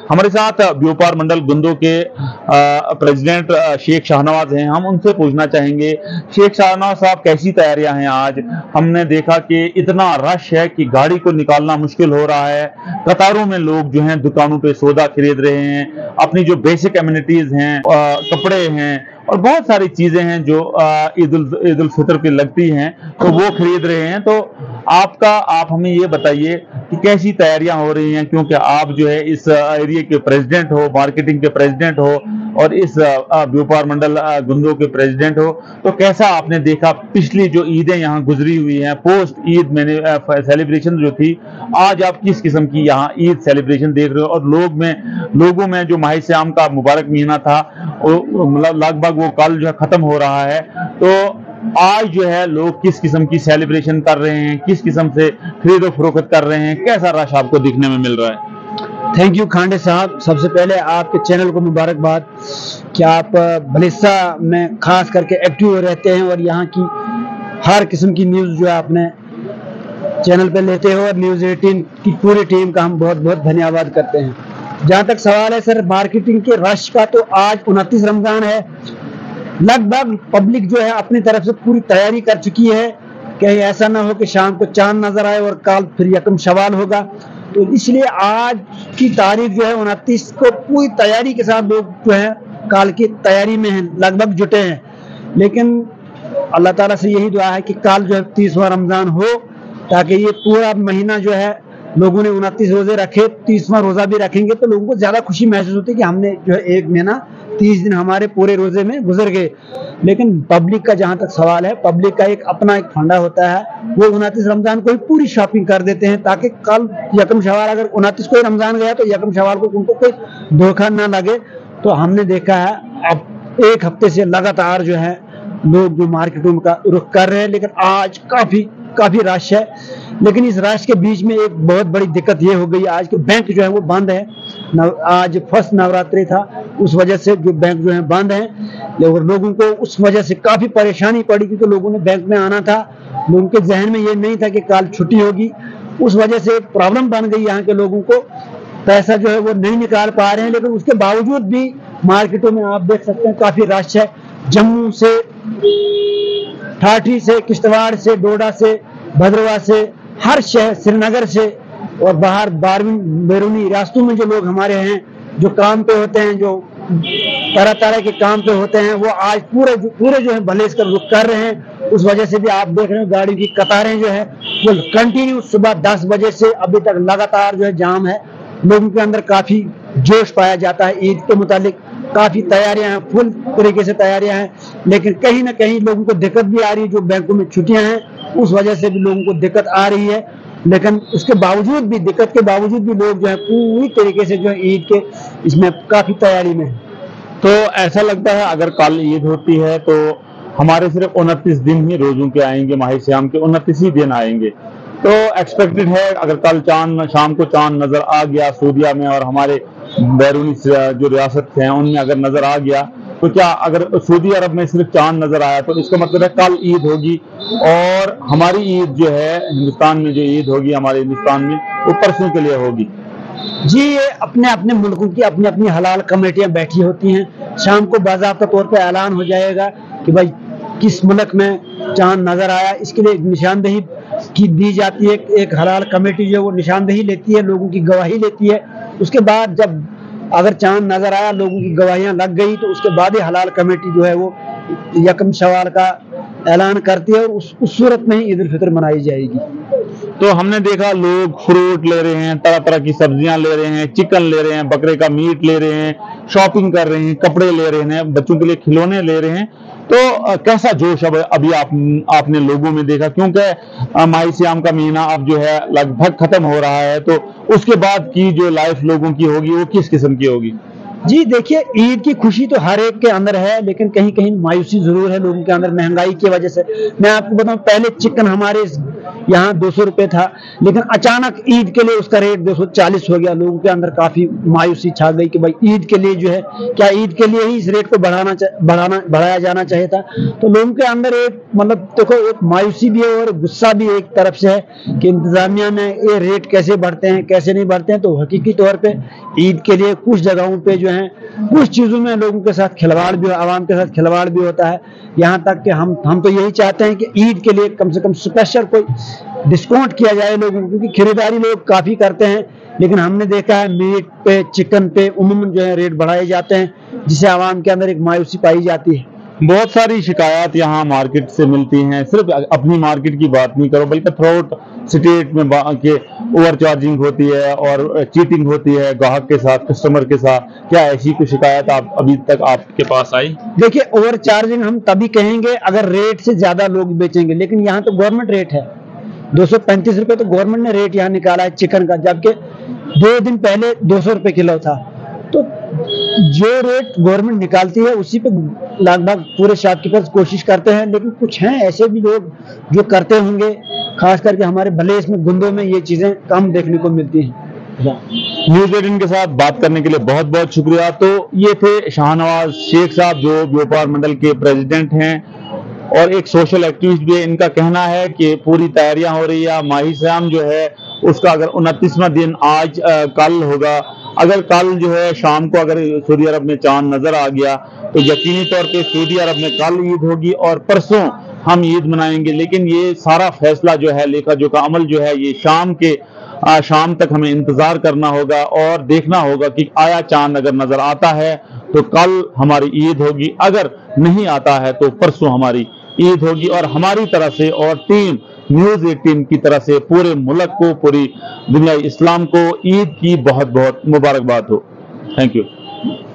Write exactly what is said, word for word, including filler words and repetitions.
हमारे साथ व्यापार मंडल गुंदो के प्रेसिडेंट शेख शाहनवाज हैं। हम उनसे पूछना चाहेंगे, शेख शाहनवाज साहब, कैसी तैयारियां हैं आज? हमने देखा कि इतना रश है कि गाड़ी को निकालना मुश्किल हो रहा है। कतारों में लोग जो हैं दुकानों पे सौदा खरीद रहे हैं, अपनी जो बेसिक एमिनिटीज हैं, कपड़े हैं और बहुत सारी चीजें हैं जो ईद उल ईद उल फितर की लगती हैं, तो वो खरीद रहे हैं। तो आपका आप हमें ये बताइए कि कैसी तैयारियां हो रही हैं, क्योंकि आप जो है इस एरिया के प्रेसिडेंट हो, मार्केटिंग के प्रेसिडेंट हो और इस व्यापार मंडल गुंदो के प्रेसिडेंट हो। तो कैसा आपने देखा पिछली जो ईदें यहाँ गुजरी हुई हैं, पोस्ट ईद मैंने सेलिब्रेशन जो थी, आज आप किस किस्म की यहाँ ईद सेलिब्रेशन देख रहे हो? और लोग में लोगों में जो माह श्याम का मुबारक महीना था मतलब लगभग वो कल जो है खत्म हो रहा है, तो आज जो है लोग किस किस्म की सेलिब्रेशन कर रहे हैं, किस किस्म से खरीदो फरोख्त कर रहे हैं, कैसा रश आपको दिखने में मिल रहा है? थैंक यू खांडे साहब। सबसे पहले आपके चैनल को मुबारकबाद कि आप भलिस्सा में खास करके एक्टिव रहते हैं और यहाँ की हर किस्म की न्यूज़ जो है आपने चैनल पे लेते हो, और न्यूज़ एटीन की पूरी टीम का हम बहुत बहुत धन्यवाद करते हैं। जहाँ तक सवाल है सर मार्केटिंग के रश का, तो आज उनतीस रमज़ान है, लगभग पब्लिक जो है अपनी तरफ से पूरी तैयारी कर चुकी है। कहीं ऐसा ना हो कि शाम को चांद नजर आए और कल फिर यकम शवाल होगा, तो इसलिए आज की तारीख जो है उनतीस को पूरी तैयारी के साथ लोग जो है कल की तैयारी में हैं, लगभग जुटे हैं। लेकिन अल्लाह ताला से यही दुआ है कि कल जो है तीसवां रमज़ान हो, ताकि ये पूरा महीना जो है लोगों ने उनतीस रोजे रखे, तीसवां रोजा भी रखेंगे तो लोगों को ज्यादा खुशी महसूस होती है कि हमने जो है एक महीना तीस दिन हमारे पूरे रोजे में गुजर गए। लेकिन पब्लिक का जहां तक सवाल है, पब्लिक का एक अपना एक फंडा होता है, वो उनतीस रमजान को ही पूरी शॉपिंग कर देते हैं ताकि कल यकम शवाल, अगर उनतीस को ही रमजान गया तो यकम शवाल को उनको कोई धोखा ना लगे। तो हमने देखा है अब एक हफ्ते से लगातार जो है लोग जो मार्केटों का रुख कर रहे हैं, लेकिन आज काफी काफी रश है। लेकिन इस रश के बीच में एक बहुत बड़ी दिक्कत ये हो गई, आज के बैंक जो है वो बंद है। आज फर्स्ट नवरात्रि था, उस वजह से जो बैंक जो है बंद है, लेकिन लोगों को उस वजह से काफी परेशानी पड़ी क्योंकि लोगों ने बैंक में आना था, लोगों के जहन में ये नहीं था कि कल छुट्टी होगी। उस वजह से एक प्रॉब्लम बन गई, यहाँ के लोगों को पैसा जो है वो नहीं निकाल पा रहे हैं। लेकिन उसके बावजूद भी मार्केटों में आप देख सकते हैं काफी रश है। जम्मू से, ठाठी से, किश्तवाड़ से, डोडा से, भद्रवाह से, हर शहर, श्रीनगर से और बाहर बारहवीं बैरूनी रास्तों में जो लोग हमारे हैं जो काम पे होते हैं, जो तरह तरह के काम पे होते हैं, वो आज पूरे पूरे जो है भले इसका रुख कर रहे हैं। उस वजह से भी आप देख रहे हैं गाड़ी की कतारें जो है वो कंटिन्यू सुबह दस बजे से अभी तक लगातार जो है जाम है। लोगों के अंदर काफी जोश पाया जाता है, ईद के मुतालिक काफी तैयारियां हैं, फुल तरीके से तैयारियां हैं। लेकिन कहीं ना कहीं लोगों को दिक्कत भी आ रही है, जो बैंकों में छुट्टियां हैं उस वजह से भी लोगों को दिक्कत आ रही है। लेकिन उसके बावजूद भी, दिक्कत के बावजूद भी लोग जो है पूरी तरीके से जो है ईद के इसमें काफी तैयारी में है। तो ऐसा लगता है अगर कल ईद होती है तो हमारे सिर्फ उनतीस दिन ही रोजों के आएंगे, माह श्याम के उनतीस ही दिन आएंगे। तो एक्सपेक्टेड है अगर कल चांद, शाम को चांद नजर आ गया सऊदीया में और हमारे बैरूनी जो रियासत हैं उनमें अगर नजर आ गया, तो क्या अगर सऊदी अरब में सिर्फ चांद नजर आया तो इसका मतलब है कल ईद होगी और हमारी ईद जो है हिंदुस्तान में, जो ईद होगी हमारे हिंदुस्तान में, वो परसों के लिए होगी। जी, ये अपने अपने मुल्कों की अपनी अपनी हलाल कमेटियां बैठी होती हैं। शाम को बाज़ाब्ता तौर पे ऐलान हो जाएगा कि भाई किस मुल्क में चांद नजर आया, इसके लिए निशानदेही की दी जाती है। एक हलाल कमेटी जो है वो निशानदेही लेती है, लोगों की गवाही लेती है। उसके बाद जब अगर चांद नजर आया, लोगों की गवाहियां लग गई, तो उसके बाद ही हलाल कमेटी जो है वो यकम शवाल का ऐलान करती है और उस उस सूरत में ही ईद उल फितर मनाई जाएगी। तो हमने देखा लोग फ्रूट ले रहे हैं, तरह तरह की सब्जियां ले रहे हैं, चिकन ले रहे हैं, बकरे का मीट ले रहे हैं, शॉपिंग कर रहे हैं, कपड़े ले रहे हैं, बच्चों के लिए खिलौने ले रहे हैं। तो आ, कैसा जोश अब अभी आप आपने लोगों में देखा, क्योंकि माह श्याम का महीना अब जो है लगभग खत्म हो रहा है, तो उसके बाद की जो लाइफ लोगों की होगी वो किस किस्म की होगी? जी देखिए, ईद की खुशी तो हर एक के अंदर है, लेकिन कहीं कहीं मायूसी जरूर है लोगों के अंदर महंगाई की वजह से। मैं आपको बताऊं, पहले चिकन हमारे यहाँ दो सौ रुपये था, लेकिन अचानक ईद के लिए उसका रेट दो सौ चालीस हो गया। लोगों के अंदर काफ़ी मायूसी छा गई कि भाई ईद के लिए जो है, क्या ईद के लिए ही इस रेट को बढ़ाना बढ़ाना बढ़ाया जाना चाहिए था। तो लोगों के अंदर एक मतलब देखो एक मायूसी भी है और गुस्सा भी एक तरफ से है कि इंतजामिया में ये रेट कैसे बढ़ते हैं कैसे नहीं बढ़ते हैं। तो हकीकी तौर पे ईद के लिए कुछ जगहों पे जो है कुछ चीज़ों में लोगों के साथ खिलवाड़ भी, आवाम के साथ खिलवाड़ भी होता है। यहाँ तक कि हम हम तो यही चाहते हैं कि ईद के लिए कम से कम स्पेशल कोई डिस्काउंट किया जाए लोगों को, क्योंकि खरीदारी लोग काफ़ी करते हैं, लेकिन हमने देखा है मीट पे चिकन पे उम्मूमन जो है रेट बढ़ाए जाते हैं, जिससे आवाम के अंदर एक मायूसी पाई जाती है। बहुत सारी शिकायत यहाँ मार्केट से मिलती हैं, सिर्फ अपनी मार्केट की बात नहीं करो बल्कि थ्रू आउट स्टेट में के ओवर चार्जिंग होती है और चीटिंग होती है ग्राहक के साथ, कस्टमर के साथ। क्या ऐसी कोई शिकायत आप अभी तक आपके पास आई? देखिए, ओवर चार्जिंग हम तभी कहेंगे अगर रेट से ज्यादा लोग बेचेंगे, लेकिन यहाँ तो गवर्नमेंट रेट है दो सौ पैंतीस रुपये, तो गवर्नमेंट ने रेट यहाँ निकाला है चिकन का, जबकि दो दिन पहले दो सौ रुपये किलो था। तो जो रेट गवर्नमेंट निकालती है उसी पे लगभग पूरे शॉपकीपर्स कोशिश करते हैं, लेकिन कुछ हैं ऐसे भी लोग जो करते होंगे, खास करके हमारे भले इसमें गुंदों में ये चीजें कम देखने को मिलती हैं। न्यूज़ एटीन के साथ बात करने के लिए बहुत बहुत शुक्रिया। तो ये थे शाहनवाज शेख साहब जो व्यापार मंडल के प्रेसिडेंट हैं और एक सोशल एक्टिविस्ट भी है। इनका कहना है कि पूरी तैयारियां हो रही है, माही शाम जो है उसका अगर उनतीसवां दिन आज आ, कल होगा, अगर कल जो है शाम को अगर सऊदी अरब में चांद नजर आ गया तो यकीनी तौर पे सऊदी अरब में कल ईद होगी और परसों हम ईद मनाएंगे। लेकिन ये सारा फैसला जो है, लेखा जोखा अमल जो है, ये शाम के आ, शाम तक हमें इंतजार करना होगा और देखना होगा कि आया चांद अगर नजर आता है तो कल हमारी ईद होगी, अगर नहीं आता है तो परसों हमारी ईद होगी। और हमारी तरफ से और टीम न्यूज़ एटीन की तरफ से पूरे मुल्क को, पूरी दुनिया इस्लाम को ईद की बहुत बहुत मुबारकबाद हो। Thank you.